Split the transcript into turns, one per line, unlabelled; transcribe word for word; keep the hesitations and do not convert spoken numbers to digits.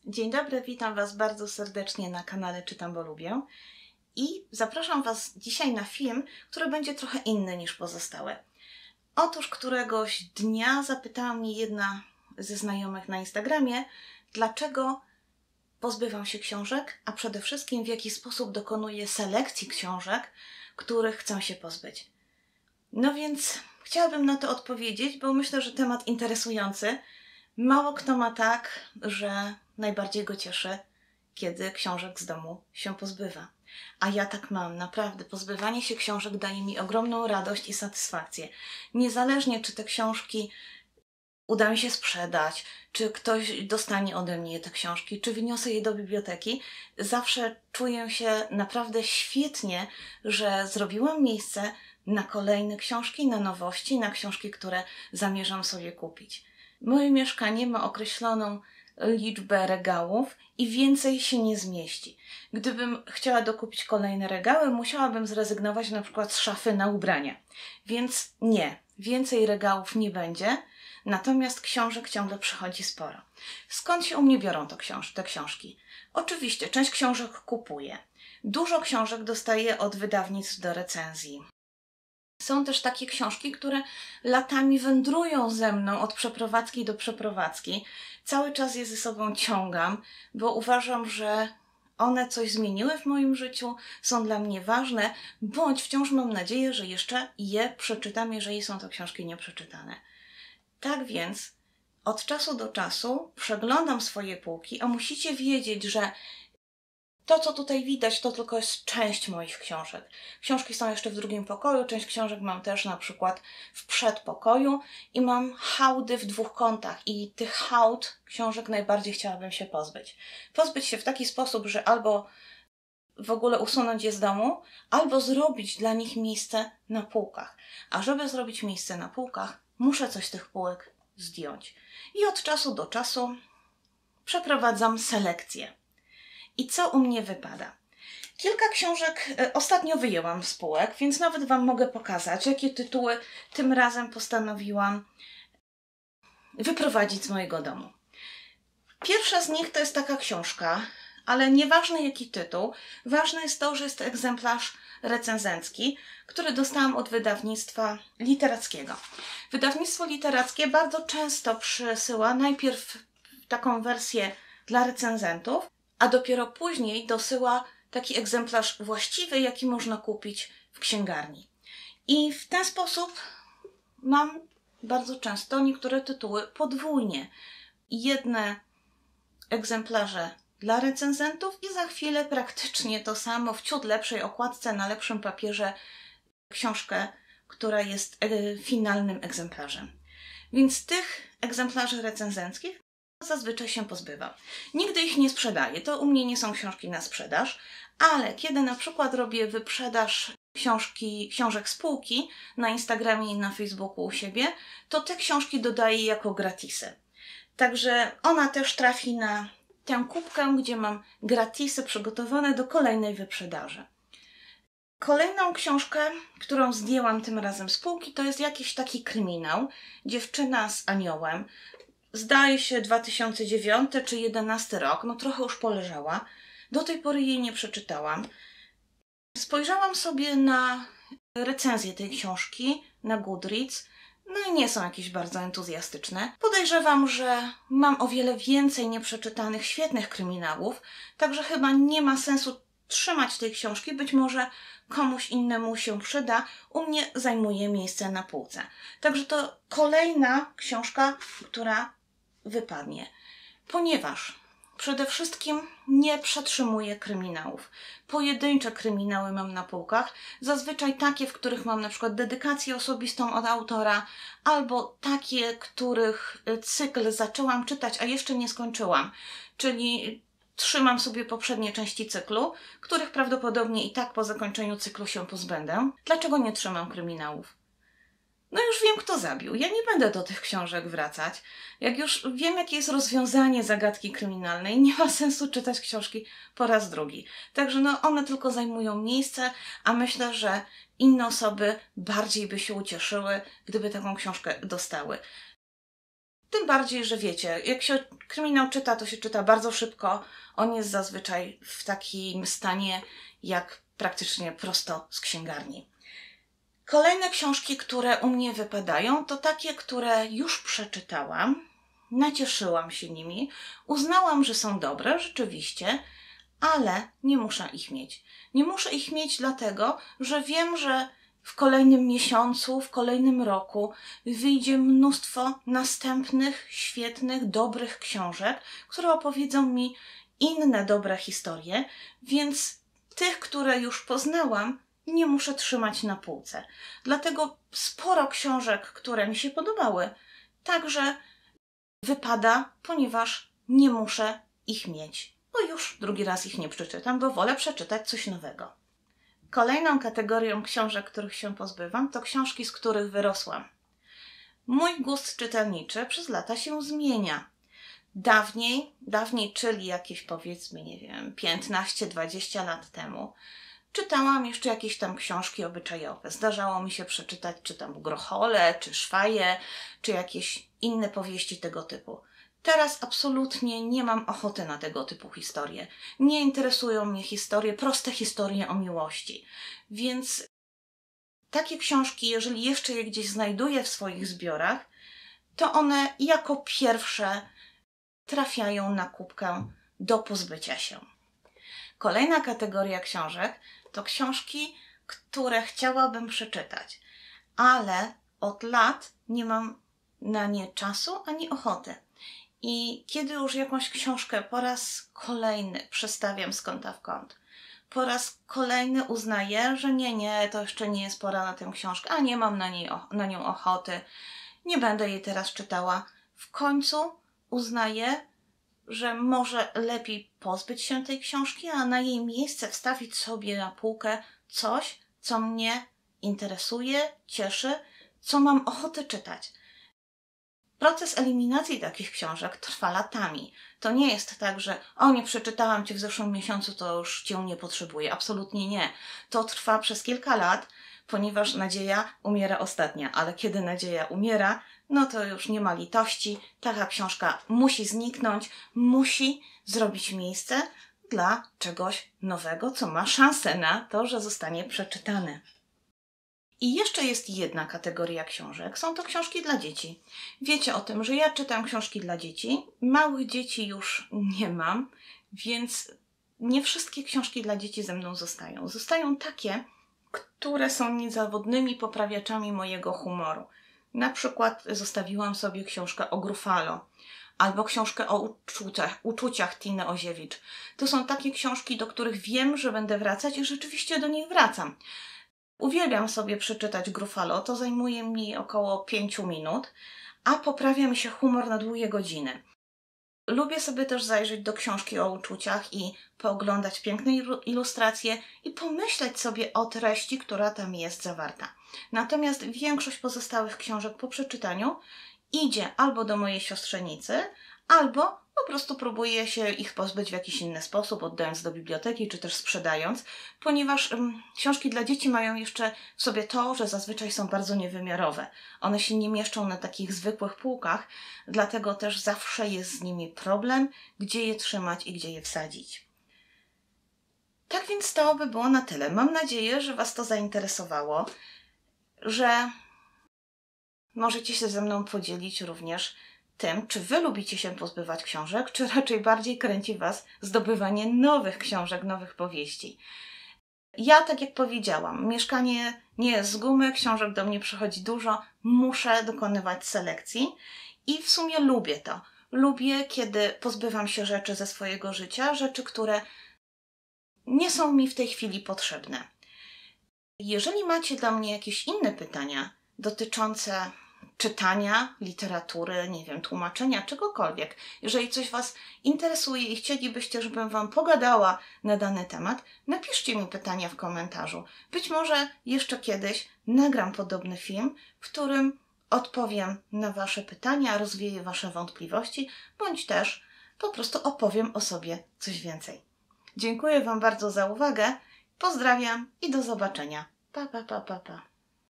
Dzień dobry, witam Was bardzo serdecznie na kanale Czytam, bo lubię i zapraszam Was dzisiaj na film, który będzie trochę inny niż pozostałe. Otóż któregoś dnia zapytała mnie jedna ze znajomych na Instagramie, dlaczego pozbywam się książek, a przede wszystkim w jaki sposób dokonuję selekcji książek, których chcę się pozbyć. No więc chciałabym na to odpowiedzieć, bo myślę, że temat interesujący. Mało kto ma tak, że najbardziej go cieszy, kiedy książek z domu się pozbywa. A ja tak mam, naprawdę. Pozbywanie się książek daje mi ogromną radość i satysfakcję. Niezależnie, czy te książki uda mi się sprzedać, czy ktoś dostanie ode mnie te książki, czy wyniosę je do biblioteki, zawsze czuję się naprawdę świetnie, że zrobiłam miejsce na kolejne książki, na nowości, na książki, które zamierzam sobie kupić. Moje mieszkanie ma określoną liczbę regałów i więcej się nie zmieści. Gdybym chciała dokupić kolejne regały, musiałabym zrezygnować na przykład z szafy na ubrania. Więc nie, więcej regałów nie będzie, natomiast książek ciągle przychodzi sporo. Skąd się u mnie biorą to książ te książki? Oczywiście, część książek kupuję. Dużo książek dostaję od wydawnictw do recenzji. Są też takie książki, które latami wędrują ze mną od przeprowadzki do przeprowadzki. Cały czas je ze sobą ciągam, bo uważam, że one coś zmieniły w moim życiu, są dla mnie ważne, bądź wciąż mam nadzieję, że jeszcze je przeczytam, jeżeli są to książki nieprzeczytane. Tak więc od czasu do czasu przeglądam swoje półki, a musicie wiedzieć, że to, co tutaj widać, to tylko jest część moich książek. Książki są jeszcze w drugim pokoju, część książek mam też na przykład w przedpokoju i mam hałdy w dwóch kątach i tych hałd książek najbardziej chciałabym się pozbyć. Pozbyć się w taki sposób, że albo w ogóle usunąć je z domu, albo zrobić dla nich miejsce na półkach. A żeby zrobić miejsce na półkach, muszę coś z tych półek zdjąć. I od czasu do czasu przeprowadzam selekcję. I co u mnie wypada? Kilka książek ostatnio wyjęłam z półek, więc nawet Wam mogę pokazać, jakie tytuły tym razem postanowiłam wyprowadzić z mojego domu. Pierwsza z nich to jest taka książka, ale nieważne jaki tytuł, ważne jest to, że jest to egzemplarz recenzencki, który dostałam od wydawnictwa literackiego. Wydawnictwo literackie bardzo często przysyła najpierw taką wersję dla recenzentów, a dopiero później dosyła taki egzemplarz właściwy, jaki można kupić w księgarni. I w ten sposób mam bardzo często niektóre tytuły podwójnie. Jedne egzemplarze dla recenzentów i za chwilę praktycznie to samo w ciut lepszej okładce, na lepszym papierze książkę, która jest finalnym egzemplarzem. Więc tych egzemplarzy recenzenckich zazwyczaj się pozbywam. Nigdy ich nie sprzedaję. To u mnie nie są książki na sprzedaż, ale kiedy na przykład robię wyprzedaż książki, książek z półki na Instagramie i na Facebooku u siebie, to te książki dodaję jako gratisy. Także ona też trafi na tę kubkę, gdzie mam gratisy przygotowane do kolejnej wyprzedaży. Kolejną książkę, którą zdjęłam tym razem z półki, to jest jakiś taki kryminał. Dziewczyna z aniołem. Zdaje się dwa tysiące dziewiąty czy dwa tysiące jedenasty rok, no trochę już poleżała. Do tej pory jej nie przeczytałam. Spojrzałam sobie na recenzję tej książki na Goodreads, no i nie są jakieś bardzo entuzjastyczne. Podejrzewam, że mam o wiele więcej nieprzeczytanych, świetnych kryminałów, także chyba nie ma sensu trzymać tej książki, być może komuś innemu się przyda, u mnie zajmuje miejsce na półce. Także to kolejna książka, która wypadnie, ponieważ przede wszystkim nie przetrzymuję kryminałów. Pojedyncze kryminały mam na półkach, zazwyczaj takie, w których mam na przykład dedykację osobistą od autora, albo takie, których cykl zaczęłam czytać, a jeszcze nie skończyłam, czyli trzymam sobie poprzednie części cyklu, których prawdopodobnie i tak po zakończeniu cyklu się pozbędę. Dlaczego nie trzymam kryminałów? No już wiem, kto zabił. Ja nie będę do tych książek wracać. Jak już wiem, jakie jest rozwiązanie zagadki kryminalnej, nie ma sensu czytać książki po raz drugi. Także no, one tylko zajmują miejsce, a myślę, że inne osoby bardziej by się ucieszyły, gdyby taką książkę dostały. Tym bardziej, że wiecie, jak się kryminał czyta, to się czyta bardzo szybko. On jest zazwyczaj w takim stanie, jak praktycznie prosto z księgarni. Kolejne książki, które u mnie wypadają, to takie, które już przeczytałam. Nacieszyłam się nimi. Uznałam, że są dobre, rzeczywiście, ale nie muszę ich mieć. Nie muszę ich mieć dlatego, że wiem, że w kolejnym miesiącu, w kolejnym roku wyjdzie mnóstwo następnych, świetnych, dobrych książek, które opowiedzą mi inne dobre historie, więc tych, które już poznałam, nie muszę trzymać na półce. Dlatego sporo książek, które mi się podobały, także wypada, ponieważ nie muszę ich mieć. Bo już drugi raz ich nie przeczytam, bo wolę przeczytać coś nowego. Kolejną kategorią książek, których się pozbywam, to książki, z których wyrosłam. Mój gust czytelniczy przez lata się zmienia. Dawniej, dawniej, czyli jakieś powiedzmy, nie wiem, piętnaście dwadzieścia lat temu, czytałam jeszcze jakieś tam książki obyczajowe. Zdarzało mi się przeczytać, czy tam Grochole, czy Szwaje, czy jakieś inne powieści tego typu. Teraz absolutnie nie mam ochoty na tego typu historie. Nie interesują mnie historie, proste historie o miłości. Więc takie książki, jeżeli jeszcze je gdzieś znajduję w swoich zbiorach, to one jako pierwsze trafiają na kubkę do pozbycia się. Kolejna kategoria książek to książki, które chciałabym przeczytać, ale od lat nie mam na nie czasu ani ochoty. I kiedy już jakąś książkę po raz kolejny przestawiam z kąta w kąt, po raz kolejny uznaję, że nie, nie, to jeszcze nie jest pora na tę książkę, a nie mam na, niej, na nią ochoty, nie będę jej teraz czytała. W końcu uznaję, że może lepiej pozbyć się tej książki, a na jej miejsce wstawić sobie na półkę coś, co mnie interesuje, cieszy, co mam ochotę czytać. Proces eliminacji takich książek trwa latami. To nie jest tak, że o, nie przeczytałam Cię w zeszłym miesiącu, to już Cię nie potrzebuję. Absolutnie nie. To trwa przez kilka lat, ponieważ nadzieja umiera ostatnia. Ale kiedy nadzieja umiera, no to już nie ma litości. Taka książka musi zniknąć, musi zrobić miejsce dla czegoś nowego, co ma szansę na to, że zostanie przeczytane. I jeszcze jest jedna kategoria książek. Są to książki dla dzieci. Wiecie o tym, że ja czytam książki dla dzieci. Małych dzieci już nie mam, więc nie wszystkie książki dla dzieci ze mną zostają. Zostają takie, które są niezawodnymi poprawiaczami mojego humoru. Na przykład zostawiłam sobie książkę o Gruffalo albo książkę o uczuciach, uczuciach Tiny Oziewicz. To są takie książki, do których wiem, że będę wracać i rzeczywiście do nich wracam. Uwielbiam sobie przeczytać Gruffalo, to zajmuje mi około pięciu minut, a poprawia mi się humor na długie godziny. Lubię sobie też zajrzeć do książki o uczuciach i pooglądać piękne ilustracje i pomyśleć sobie o treści, która tam jest zawarta. Natomiast większość pozostałych książek po przeczytaniu idzie albo do mojej siostrzenicy, albo po prostu próbuję się ich pozbyć w jakiś inny sposób, oddając do biblioteki, czy też sprzedając, ponieważ um, książki dla dzieci mają jeszcze w sobie to, że zazwyczaj są bardzo niewymiarowe. One się nie mieszczą na takich zwykłych półkach, dlatego też zawsze jest z nimi problem, gdzie je trzymać i gdzie je wsadzić. Tak więc to by było na tyle. Mam nadzieję, że Was to zainteresowało, że możecie się ze mną podzielić również tym, czy Wy lubicie się pozbywać książek, czy raczej bardziej kręci Was zdobywanie nowych książek, nowych powieści. Ja, tak jak powiedziałam, mieszkanie nie jest z gumy, książek do mnie przychodzi dużo, muszę dokonywać selekcji i w sumie lubię to. Lubię, kiedy pozbywam się rzeczy ze swojego życia, rzeczy, które nie są mi w tej chwili potrzebne. Jeżeli macie dla mnie jakieś inne pytania dotyczące czytania, literatury, nie wiem, tłumaczenia, czegokolwiek. Jeżeli coś Was interesuje i chcielibyście, żebym Wam pogadała na dany temat, napiszcie mi pytania w komentarzu. Być może jeszcze kiedyś nagram podobny film, w którym odpowiem na Wasze pytania, rozwieję Wasze wątpliwości, bądź też po prostu opowiem o sobie coś więcej. Dziękuję Wam bardzo za uwagę, pozdrawiam i do zobaczenia. Pa, pa, pa, pa, pa.